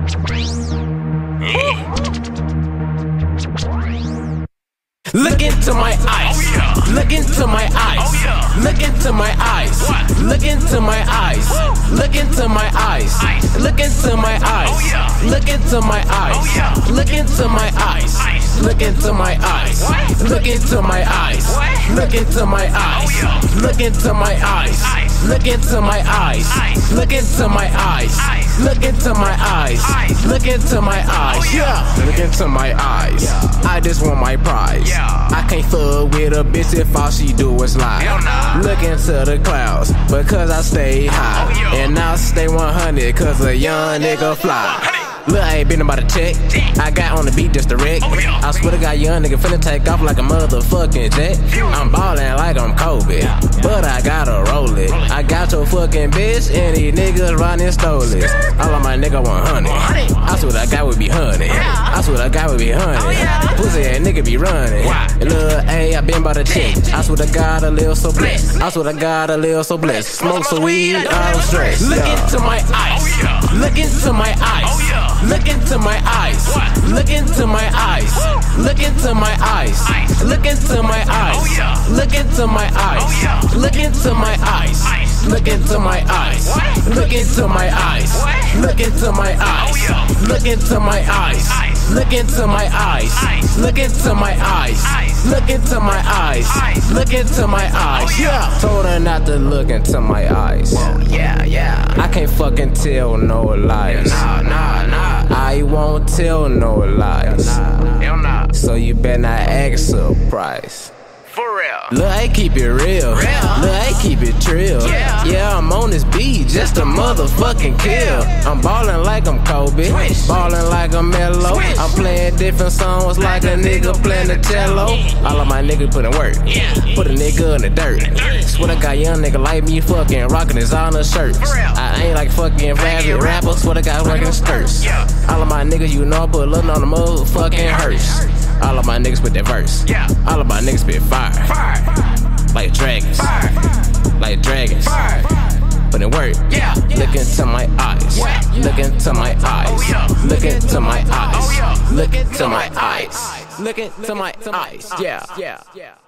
Look into my eyes. Look into my eyes. Look into my eyes. Look into my eyes. Look into my eyes. Look into my eyes. Look into my eyes. Look into my eyes. Look into my eyes. Look into my eyes. Look into my eyes. Look into my eyes. Look into my eyes. Look into my eyes. Look into my eyes. Look into my eyes. Yeah. Look into my eyes. I just want my prize. I can't fuck with a bitch if all she do is lie. Look into the clouds because I stay high. And I stay 100 cause a young nigga fly. Look, I ain't been about to check. I got on the beat just to wreck. I swear to God, young nigga finna take off like a motherfucking jet. I'm ballin' like I'm Kobe, but I gotta roll it. I got your fucking bitch and these niggas running stolers. All of my nigga want honey. I swear that guy would be honey. I swear that guy would be honey. Pussy ass nigga be running. And look, hey, I been about to check. I swear to God, I live so blessed. I swear to God, I live so blessed. Smoke some weed, I'm stressed. Look into my eyes. Look into my eyes. Look into my eyes. Look into my eyes. Look into my eyes. Look into my eyes. Look into my eyes. Look into my eyes. Look into my eyes. Look into my eyes. Look into my eyes. Look into my eyes. Look into my eyes. Look into my eyes. Look into my eyes. Look into my eyes. Yeah. Told her not to look into my eyes. Yeah. I can't fucking tell no lies. Nah. I won't tell no lies. So you better not act surprised. For real. Look, I keep it real. Look, I keep it trill. Yeah, I'm on this beat just a motherfucking kill. I'm ballin' like I'm Kobe, ballin' like I'm Melo. I'm playing different songs like a nigga playing the cello. All of my niggas put in work, put a nigga in the dirt. Swear to God, young nigga like me fucking rockin' designer shirts. I ain't like fucking favorite rappers, swear to God rockin' skirts. All of my niggas, you know I put love on the motherfucking hearse. All of my niggas spit that verse. All of my niggas spit fire. Like dragons. Like dragons. Put in work. Look into my eyes. Look into my eyes. Look into my eyes. Look into my eyes. Look into my eyes. Yeah.